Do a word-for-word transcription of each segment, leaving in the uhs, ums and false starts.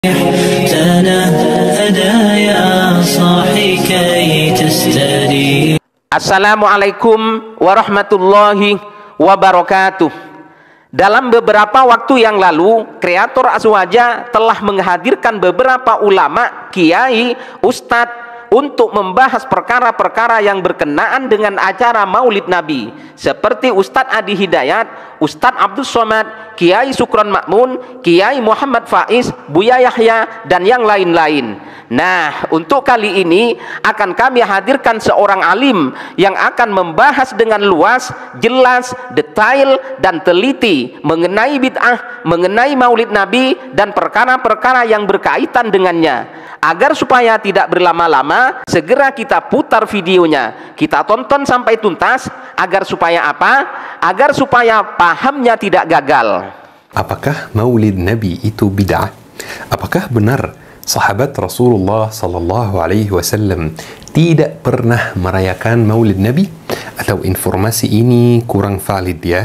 Assalamualaikum warahmatullahi wabarakatuh. Dalam beberapa waktu yang lalu, kreator Azwaja telah menghadirkan beberapa ulama, kiai, ustadz untuk membahas perkara-perkara yang berkenaan dengan acara Maulid Nabi, seperti Ustadz Adi Hidayat, Ustadz Abdul Somad, Kiai Sukron Makmun, Kiai Muhammad Faiz, Buya Yahya, dan yang lain-lain. Nah, untuk kali ini akan kami hadirkan seorang alim yang akan membahas dengan luas, jelas, detail, dan teliti mengenai bid'ah, mengenai Maulid Nabi, dan perkara-perkara yang berkaitan dengannya. Agar supaya tidak berlama-lama, segera kita putar videonya, kita tonton sampai tuntas. Agar supaya apa? Agar supaya pahamnya tidak gagal. Apakah Maulid Nabi itu bid'ah? Apakah benar sahabat Rasulullah sallallahu alaihi wasallam tidak pernah merayakan Maulid Nabi? Atau informasi ini kurang valid ya?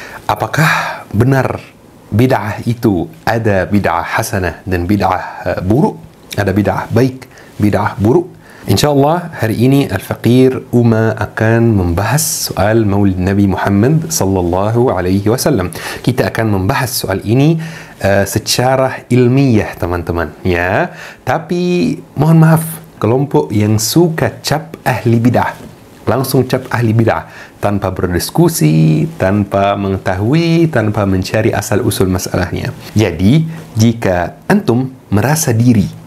Apakah benar bid'ah itu ada bid'ah hasanah dan bid'ah uh, buruk? Ada bid'ah baik, bid'ah buruk? InsyaAllah hari ini Al-Faqir Uma akan membahas soal Maulid Nabi Muhammad sallallahu alaihi wasallam. Kita akan membahas soal ini uh, secara ilmiah teman-teman ya. Tapi mohon maaf, kelompok yang suka cap ahli bid'ah langsung cap ahli bid'ah tanpa berdiskusi, tanpa mengetahui, tanpa mencari asal usul masalahnya. Jadi jika antum merasa diri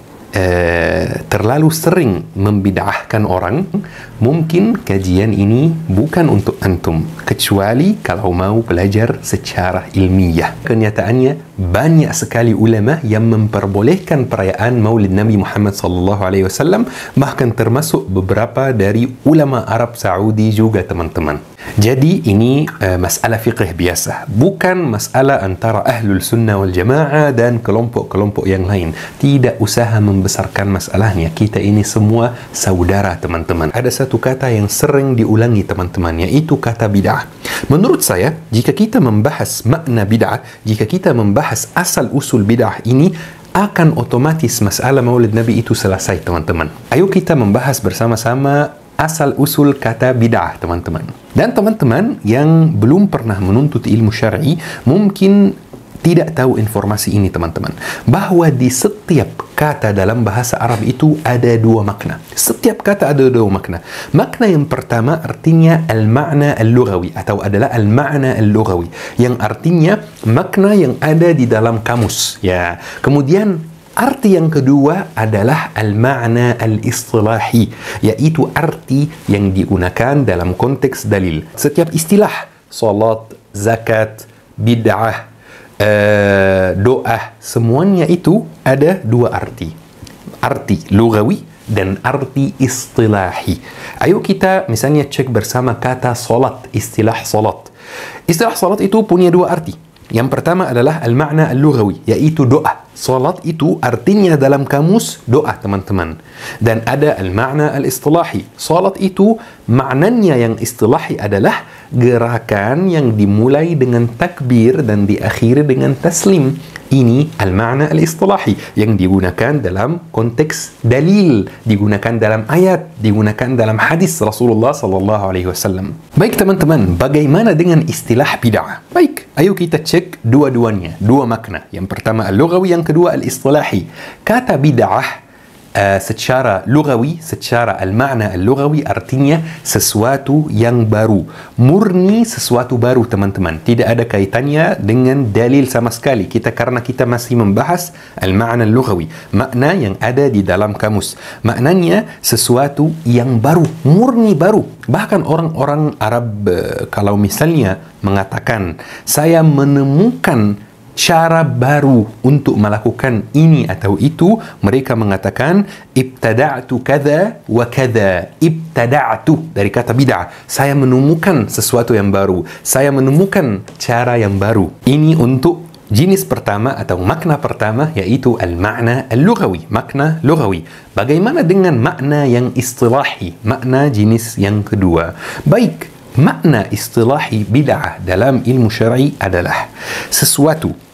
Uh, terlalu sering membid'ahkan orang, mungkin kajian ini bukan untuk antum, kecuali kalau mau belajar secara ilmiah. Kenyataannya banyak sekali ulama yang memperbolehkan perayaan Maulid Nabi Muhammad sallallahu alaihi wasallam, bahkan termasuk beberapa dari ulama Arab Saudi juga teman-teman. Jadi ini uh, masalah fiqh biasa, bukan masalah antara ahlul sunnah wal jamaah dan kelompok-kelompok yang lain. Tidak usaha membesarkan masalahnya. Kita ini semua saudara teman-teman. Ada satu kata yang sering diulangi teman-teman, yaitu kata bid'ah. Menurut saya, jika kita membahas makna bid'ah, jika kita membahas asal usul bid'ah ini, akan otomatis masalah Maulid Nabi itu selesai teman-teman. Ayo kita membahas bersama-sama asal usul kata bid'ah teman-teman. Dan teman-teman yang belum pernah menuntut ilmu syar'i mungkin tidak tahu informasi ini teman-teman, bahwa di setiap kata dalam bahasa Arab itu ada dua makna. Setiap kata ada dua makna. Makna yang pertama artinya al-ma'na al-lughawi, atau adalah al-ma'na al-lughawi, yang artinya makna yang ada di dalam kamus ya. Kemudian arti yang kedua adalah al-ma'na al-istilahi, yaitu arti yang digunakan dalam konteks dalil. Setiap istilah, salat, zakat, bid'ah, Uh, doa, semuanya itu ada dua arti, arti lughawi dan arti istilahi. Ayo kita misalnya cek bersama kata salat, istilah salat. Istilah salat itu punya dua arti. Yang pertama adalah al-ma'na al-lughawi, yaitu doa. Salat itu artinya dalam kamus doa teman-teman. Dan ada al-ma'na al-istilahi. Salat itu maknanya yang istilahi adalah gerakan yang dimulai dengan takbir dan diakhiri dengan taslim. Ini al-ma'na al-istilahi yang digunakan dalam konteks dalil, digunakan dalam ayat, digunakan dalam hadis Rasulullah sallallahu alaihi wasallam. Baik teman-teman, bagaimana dengan istilah bid'ah? Baik, ayo kita cek dua-duanya, dua makna. Yang pertama al-lughawi, yang kedua al-istilahi. Kata bid'ah Uh, secara lughawi, secara al-ma'na al-lughawi artinya sesuatu yang baru, murni sesuatu baru teman-teman, tidak ada kaitannya dengan dalil sama sekali. Kita karena kita masih membahas al-ma'na al-lughawi, makna yang ada di dalam kamus, maknanya sesuatu yang baru, murni baru. Bahkan orang-orang Arab uh, kalau misalnya mengatakan saya menemukan cara baru untuk melakukan ini atau itu, mereka mengatakan ibtada'tu kadza wa kadza. Ibtada'tu dari kata bid'ah, saya menemukan sesuatu yang baru, saya menemukan cara yang baru. Ini untuk jenis pertama atau makna pertama, yaitu al-ma'na al-lughawi, makna lughawi. Bagaimana dengan makna yang istilahi, makna jenis yang kedua? Baik, makna istilahi bid'ah dalam ilmu syar'i adalah sesuatu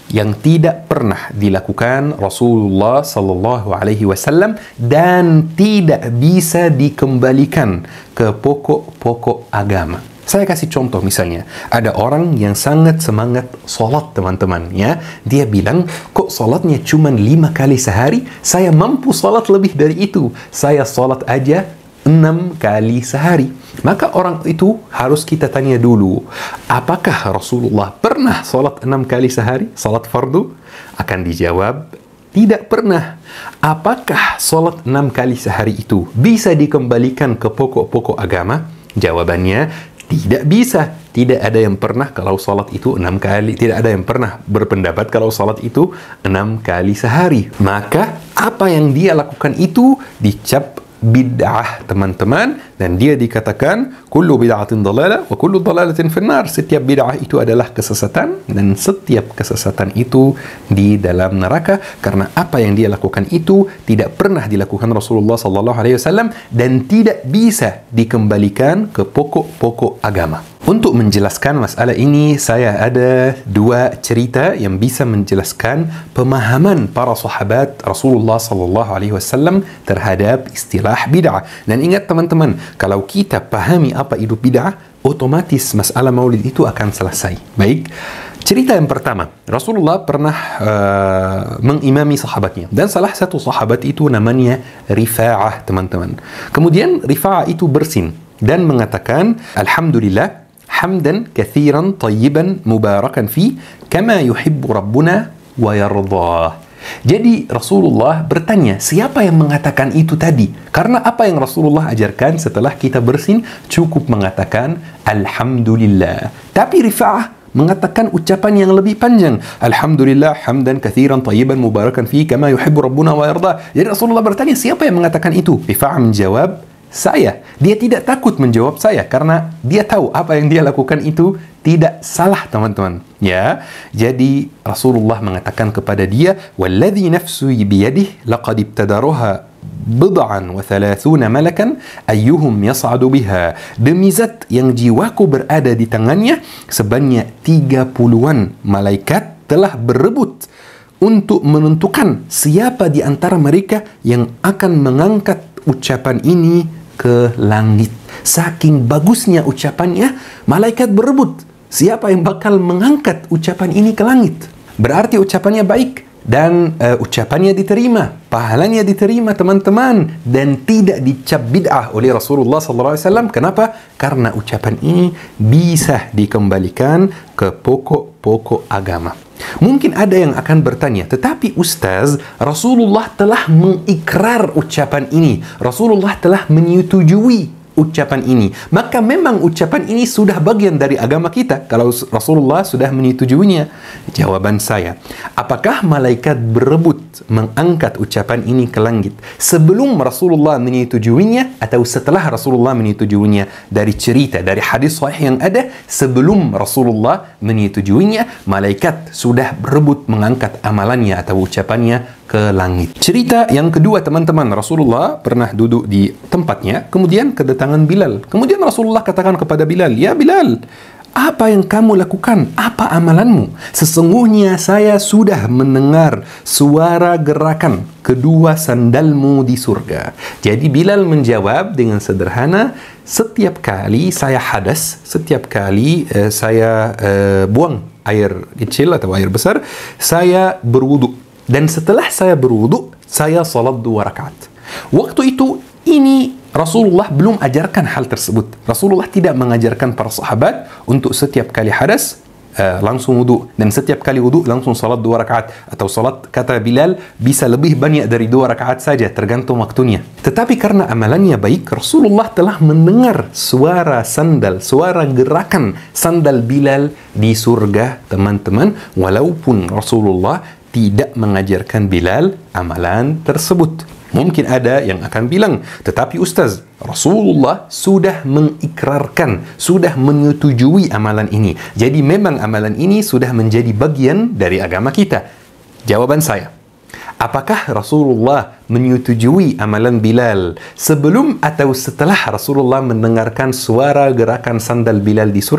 yang tidak pernah dilakukan Rasulullah sallallahu alaihi wasallam dan tidak bisa dikembalikan ke pokok-pokok agama. Saya kasih contoh misalnya, ada orang yang sangat semangat solat teman-teman ya. Dia bilang, kok solatnya cuma lima kali sehari? Saya mampu solat lebih dari itu. Saya solat aja enam kali sehari. Maka orang itu harus kita tanya dulu, apakah Rasulullah pernah solat enam kali sehari? Solat fardu? Akan dijawab, tidak pernah. Apakah solat enam kali sehari itu bisa dikembalikan ke pokok-pokok agama? Jawabannya, tidak bisa. Tidak ada yang pernah kalau salat itu enam kali. Tidak ada yang pernah berpendapat kalau salat itu enam kali sehari. Maka apa yang dia lakukan itu dicap bid'ah teman-teman, dan dia dikatakan kullu bid'atin dalalah wa kullu dalalatin finnar. Setiap bid'ah itu adalah kesesatan dan setiap kesesatan itu di dalam neraka, karena apa yang dia lakukan itu tidak pernah dilakukan Rasulullah sallallahu alaihi wasallam dan tidak bisa dikembalikan ke pokok-pokok agama. Untuk menjelaskan masalah ini, saya ada dua cerita yang bisa menjelaskan pemahaman para sahabat Rasulullah sallallahu alaihi wasallam terhadap istilah bid'ah. Dan ingat teman-teman, kalau kita pahami apa itu bid'ah, otomatis masalah maulid itu akan selesai. Baik, cerita yang pertama, Rasulullah pernah uh, mengimami sahabatnya, dan salah satu sahabat itu namanya Rifa'ah teman-teman. Kemudian Rifa'ah itu bersin dan mengatakan, Alhamdulillah hamdan kathiran tayyiban mubarakan fi kama yuhibbu rabbuna wa yardah. Jadi Rasulullah bertanya, siapa yang mengatakan itu tadi? Karena apa yang Rasulullah ajarkan setelah kita bersin cukup mengatakan Alhamdulillah. Tapi Rifa'ah mengatakan ucapan yang lebih panjang, Alhamdulillah hamdan kathiran tayyiban mubarakan fi kama yuhibbu rabbuna wa yardah. Jadi Rasulullah bertanya, siapa yang mengatakan itu? Rifa'ah menjawab, saya. Dia tidak takut menjawab saya karena dia tahu apa yang dia lakukan itu tidak salah teman-teman. Ya, jadi Rasulullah mengatakan kepada dia, "Walladzi nafsi biyadihi laqad ibtadaruha bid'an wa thalathuna malakan ayyuhum yas'adu biha." Demi zat yang jiwaku berada di tangannya, sebanyak tiga puluhan malaikat telah berebut untuk menentukan siapa di antara mereka yang akan mengangkat ucapan ini ke langit. Saking bagusnya ucapannya, malaikat berebut siapa yang bakal mengangkat ucapan ini ke langit. Berarti ucapannya baik dan uh, ucapannya diterima, pahalanya diterima teman-teman, dan tidak dicap bid'ah oleh Rasulullah sallallahu alaihi wasallam. Kenapa? Karena ucapan ini bisa dikembalikan ke pokok-pokok agama. Mungkin ada yang akan bertanya, tetapi Ustaz, Rasulullah telah mengikrar ucapan ini. Rasulullah telah menyetujui ucapan ini. Maka memang ucapan ini sudah bagian dari agama kita kalau Rasulullah sudah menyetujuinya. Jawaban saya, apakah malaikat berebut mengangkat ucapan ini ke langit sebelum Rasulullah menyetujuinya atau setelah Rasulullah menyetujuinya? Dari cerita, dari hadis sahih yang ada, sebelum Rasulullah menyetujuinya, malaikat sudah berebut mengangkat amalannya atau ucapannya ke langit. Cerita yang kedua teman-teman, Rasulullah pernah duduk di tempatnya, kemudian kedatangan Bilal. Kemudian Rasulullah katakan kepada Bilal, "Ya Bilal, apa yang kamu lakukan? Apa amalanmu? Sesungguhnya saya sudah mendengar suara gerakan kedua sandalmu di surga." Jadi Bilal menjawab dengan sederhana, setiap kali saya hadas, setiap kali uh, saya uh, buang air kecil atau air besar, saya berwudu. Dan setelah saya berwudu, saya salat dua rakaat. Waktu itu, ini Rasulullah belum ajarkan hal tersebut. Rasulullah tidak mengajarkan para sahabat untuk setiap kali hadas, uh, langsung wudu. Dan setiap kali wudu, langsung salat dua rakaat. Atau salat, kata Bilal, bisa lebih banyak dari dua rakaat saja, tergantung waktunya. Tetapi karena amalannya baik, Rasulullah telah mendengar suara sandal, suara gerakan sandal Bilal di surga, teman-teman. Walaupun Rasulullah tidak mengajarkan Bilal amalan tersebut. Mungkin ada yang akan bilang, tetapi Ustaz, Rasulullah sudah mengikrarkan, sudah menyetujui amalan ini. Jadi memang amalan ini sudah menjadi bagian dari agama kita. Jawaban saya, apakah Rasulullah menyetujui amalan Bilal sebelum atau setelah Rasulullah mendengarkan suara gerakan sandal Bilal di surga?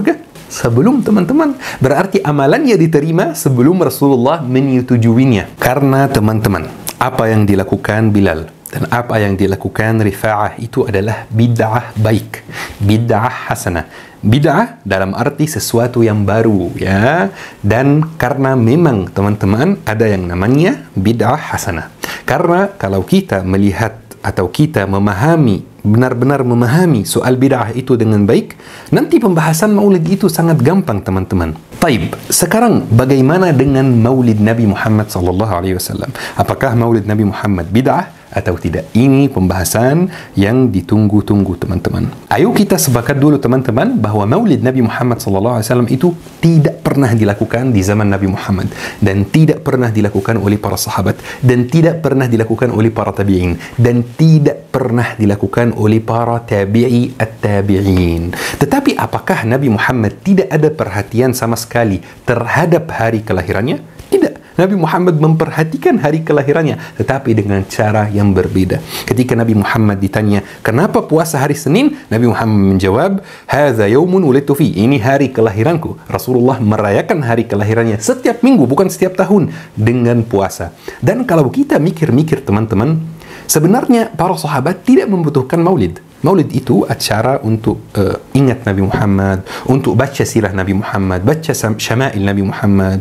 sebelum teman-teman. Berarti amalannya diterima sebelum Rasulullah menyetujuinya. Karena teman-teman, apa yang dilakukan Bilal dan apa yang dilakukan Rifa'ah itu adalah bid'ah baik, bid'ah hasanah. Bid'ah dalam arti sesuatu yang baru, ya. Dan karena memang teman-teman ada yang namanya bid'ah hasanah. Karena kalau kita melihat atau kita memahami, benar-benar memahami soal bid'ah itu dengan baik, nanti pembahasan maulid itu sangat gampang, teman-teman. Taib, sekarang bagaimana dengan maulid Nabi Muhammad sallallahu alaihi wasallam? Apakah maulid Nabi Muhammad bid'ah atau tidak? Ini pembahasan yang ditunggu-tunggu, teman-teman. Ayo kita sepakat dulu, teman-teman, bahwa maulid Nabi Muhammad sallallahu alaihi wasallam itu tidak pernah dilakukan di zaman Nabi Muhammad, dan tidak pernah dilakukan oleh para sahabat, dan tidak pernah dilakukan oleh para tabi'in, dan tidak pernah dilakukan oleh para tabi'i at-tabi'in. Tetapi apakah Nabi Muhammad tidak ada perhatian sama sekali terhadap hari kelahirannya? Tidak. Nabi Muhammad memperhatikan hari kelahirannya, tetapi dengan cara yang berbeda. Ketika Nabi Muhammad ditanya, kenapa puasa hari Senin? Nabi Muhammad menjawab, "Hadza yaumun wulidtu fi." Ini hari kelahiranku. Rasulullah merayakan hari kelahirannya setiap minggu, bukan setiap tahun, dengan puasa. Dan kalau kita mikir-mikir, teman-teman, sebenarnya para sahabat tidak membutuhkan maulid. Maulid itu acara untuk uh, ingat Nabi Muhammad, untuk baca sirah Nabi Muhammad, baca syama'il Nabi Muhammad.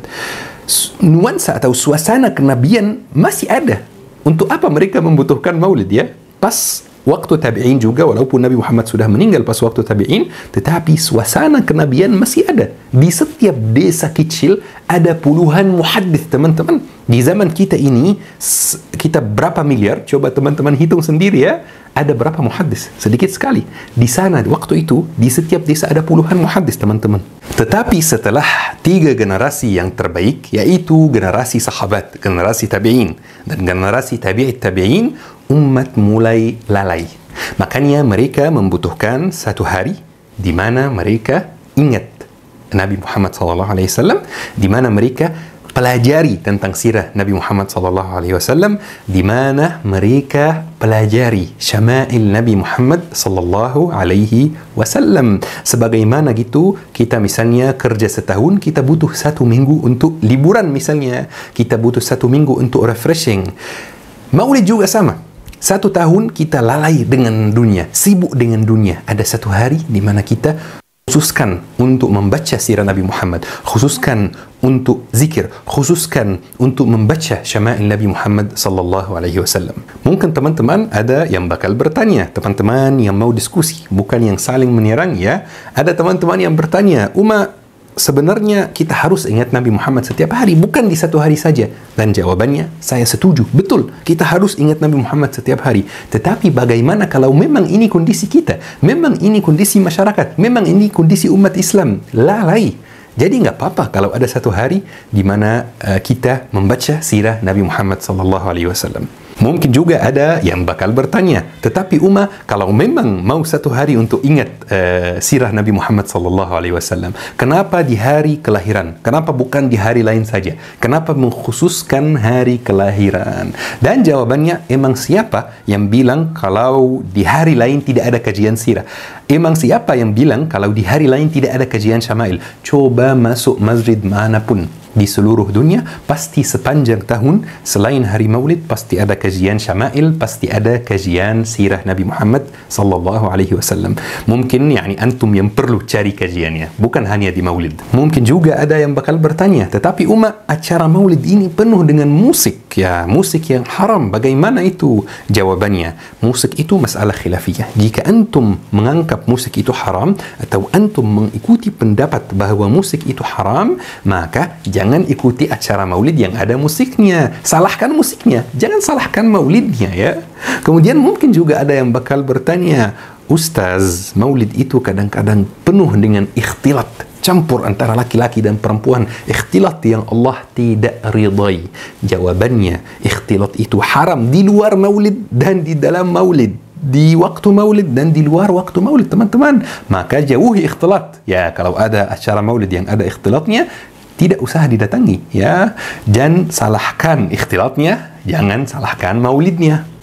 Nuansa atau suasana kenabian masih ada. Untuk apa mereka membutuhkan maulid, ya? Pas waktu tabi'in juga, walaupun Nabi Muhammad sudah meninggal pas waktu tabi'in, tetapi suasana kenabian masih ada. Di setiap desa kecil ada puluhan muhaddits, teman-teman. Di zaman kita ini, kita berapa miliar? Coba teman-teman hitung sendiri, ya. Ada berapa muhaddits? Sedikit sekali. Di sana, waktu itu, di setiap desa ada puluhan muhaddits, teman-teman. Tetapi setelah tiga generasi yang terbaik, yaitu generasi sahabat, generasi tabi'in, dan generasi tabi'it tabi'in, umat mulai lalai. Makanya mereka membutuhkan satu hari di mana mereka ingat Nabi Muhammad sallallahu alaihi wasallam, di mana mereka pelajari tentang sirah Nabi Muhammad sallallahu alaihi wasallam, di mana mereka pelajari syama'il Nabi Muhammad sallallahu alaihi wasallam. Sebagaimana gitu, kita misalnya kerja setahun, kita butuh satu minggu untuk liburan misalnya. Kita butuh satu minggu untuk refreshing. Maulid juga sama. Satu tahun kita lalai dengan dunia, sibuk dengan dunia. Ada satu hari di mana kita khususkan untuk membaca sirah Nabi Muhammad, khususkan untuk zikir, khususkan untuk membaca syama'il Nabi Muhammad sallallahu alaihi wasallam. Mungkin teman-teman ada yang bakal bertanya, teman-teman yang mau diskusi, bukan yang saling menyerang, ya. Ada teman-teman yang bertanya, Uma, sebenarnya kita harus ingat Nabi Muhammad setiap hari, bukan di satu hari saja. Dan jawabannya, saya setuju. Betul, kita harus ingat Nabi Muhammad setiap hari. Tetapi bagaimana kalau memang ini kondisi kita? Memang ini kondisi masyarakat? Memang ini kondisi umat Islam? Lalai. Jadi nggak apa-apa kalau ada satu hari di mana uh, kita membaca sirah Nabi Muhammad sallallahu alaihi wasallam. Mungkin juga ada yang bakal bertanya, tetapi Uma, kalau memang mau satu hari untuk ingat uh, sirah Nabi Muhammad sallallahu alaihi wasallam, kenapa di hari kelahiran? Kenapa bukan di hari lain saja? Kenapa mengkhususkan hari kelahiran? Dan jawabannya, emang siapa yang bilang kalau di hari lain tidak ada kajian sirah? Emang siapa yang bilang kalau di hari lain tidak ada kajian syama'il? Coba masuk masjid manapun di seluruh dunia, pasti sepanjang tahun selain hari Maulid pasti ada kajian syama'il, pasti ada kajian sirah Nabi Muhammad sallallahu alaihi wasallam. Mungkin yani antum yang perlu cari kajiannya, bukan hanya di Maulid. Mungkin juga ada yang bakal bertanya, tetapi Uma, acara Maulid ini penuh dengan musik, ya, musik yang haram. Bagaimana itu? Jawabannya, musik itu masalah khilafiyah. Jika antum menganggap musik itu haram atau antum mengikuti pendapat bahwa musik itu haram, maka jangan Jangan ikuti acara maulid yang ada musiknya. Salahkan musiknya, jangan salahkan maulidnya, ya. Kemudian mungkin juga ada yang bakal bertanya, Ustaz, maulid itu kadang-kadang penuh dengan ikhtilat, campur antara laki-laki dan perempuan, ikhtilat yang Allah tidak ridai. Jawabannya, ikhtilat itu haram di luar maulid dan di dalam maulid, di waktu maulid dan di luar waktu maulid, teman-teman. Maka jauhi ikhtilat. Ya, kalau ada acara maulid yang ada ikhtilatnya, tidak usah didatangi, ya. Dan salahkan ikhtilatnya, jangan salahkan maulidnya.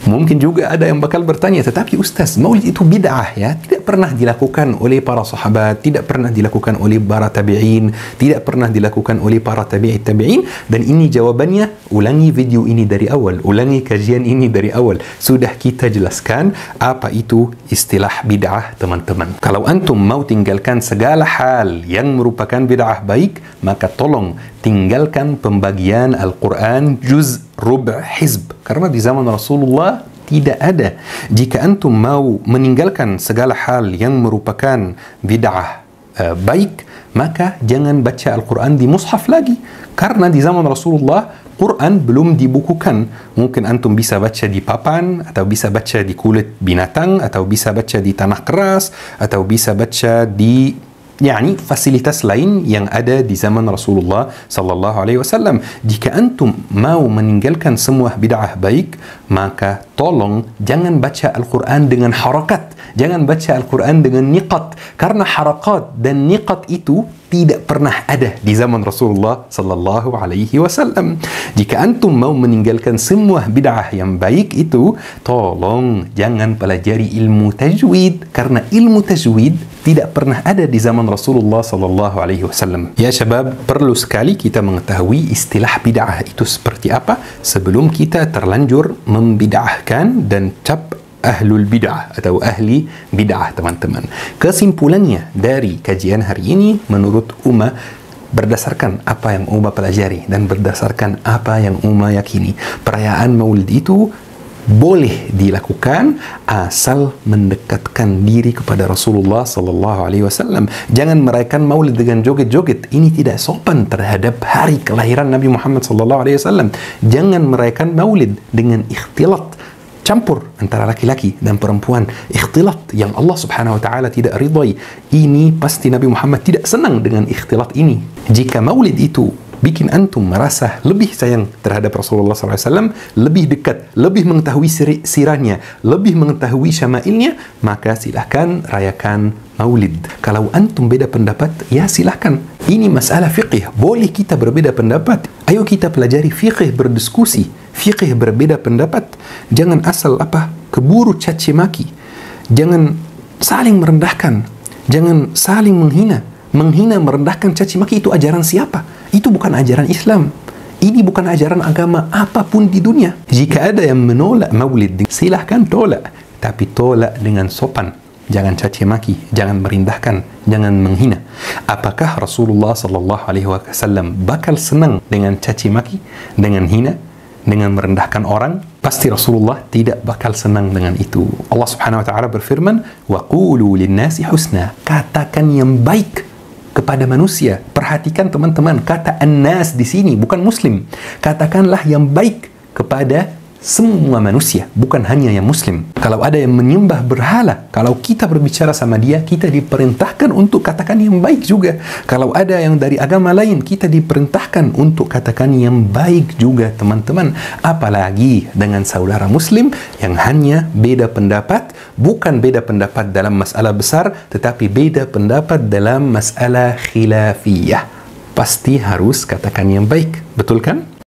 Mungkin juga ada yang bakal bertanya, tetapi Ustaz, maulid itu bid'ah ya, tidak pernah dilakukan oleh para sahabat, tidak pernah dilakukan oleh para tabi'in, tidak pernah dilakukan oleh para tabi'it tabi'in. Dan ini jawabannya, ulangi video ini dari awal, ulangi kajian ini dari awal. Sudah kita jelaskan apa itu istilah bid'ah, teman-teman. Kalau antum mau tinggalkan segala hal yang merupakan bid'ah baik, maka tolong tinggalkan pembagian Al-Quran juz, rub', hizb. Karena di zaman Rasulullah tidak ada. Jika antum mau meninggalkan segala hal yang merupakan bid'ah uh, baik, maka jangan baca Al-Quran di mushaf lagi. Karena di zaman Rasulullah Quran belum dibukukan. Mungkin antum bisa baca di papan, atau bisa baca di kulit binatang, atau bisa baca di tanah keras, atau bisa baca di yakni fasilitas lain yang ada di zaman Rasulullah sallallahu alaihi wasallam. Jika antum mau meninggalkan semua bid'ah baik, maka tolong jangan baca Al-Quran dengan harakat, jangan baca Al-Quran dengan niqat, karena harakat dan niqat itu tidak pernah ada di zaman Rasulullah sallallahu alaihi wasallam. Jika antum mau meninggalkan semua bid'ah yang baik itu, tolong jangan pelajari ilmu tajwid, karena ilmu tajwid tidak pernah ada di zaman Rasulullah sallallahu alaihi wasallam. Ya syabab, perlu sekali kita mengetahui istilah bid'ah itu seperti apa sebelum kita terlanjur membid'ahkan dan cap ahlul bid'ah atau ahli bid'ah, teman-teman. Kesimpulannya dari kajian hari ini, menurut Uma, berdasarkan apa yang Uma pelajari dan berdasarkan apa yang Uma yakini, perayaan Maulid itu boleh dilakukan asal mendekatkan diri kepada Rasulullah sallallahu alaihi wasallam. Jangan merayakan Maulid dengan joget-joget. Ini tidak sopan terhadap hari kelahiran Nabi Muhammad sallallahu alaihi wasallam. Jangan merayakan Maulid dengan ikhtilat, campur antara laki-laki dan perempuan, ikhtilat yang Allah subhanahu wa ta'ala tidak ridai. Ini pasti Nabi Muhammad tidak senang dengan ikhtilat ini. Jika Maulid itu bikin antum merasa lebih sayang terhadap Rasulullah sallallahu alaihi wasallam, lebih dekat, lebih mengetahui sirahnya, lebih mengetahui syama'ilnya, maka silahkan rayakan Maulid. Kalau antum beda pendapat, ya silahkan. Ini masalah fiqih, boleh kita berbeda pendapat. Ayo kita pelajari fiqih, berdiskusi. Fiqih berbeda pendapat. Jangan asal apa keburu caci maki. Jangan saling merendahkan. Jangan saling menghina. Menghina, merendahkan, caci maki itu ajaran siapa? Itu bukan ajaran Islam. Ini bukan ajaran agama apapun di dunia. Jika ada yang menolak Maulid, silahkan tolak, tapi tolak dengan sopan. Jangan caci maki, jangan merendahkan, jangan menghina. Apakah Rasulullah sallallahu alaihi wasallam bakal senang dengan caci maki, dengan hina, dengan merendahkan orang? Pasti Rasulullah tidak bakal senang dengan itu. Allah subhanahu wa ta'ala berfirman, wa qulu linnasi husna, katakan yang baik kepada manusia. Perhatikan teman-teman, kata an-nas di sini bukan muslim. Katakanlah yang baik kepada semua manusia, bukan hanya yang muslim. Kalau ada yang menyembah berhala, kalau kita berbicara sama dia, kita diperintahkan untuk katakan yang baik juga. Kalau ada yang dari agama lain, kita diperintahkan untuk katakan yang baik juga, teman-teman. Apalagi dengan saudara muslim yang hanya beda pendapat, bukan beda pendapat dalam masalah besar, tetapi beda pendapat dalam masalah khilafiyah. Pasti harus katakan yang baik, betul kan?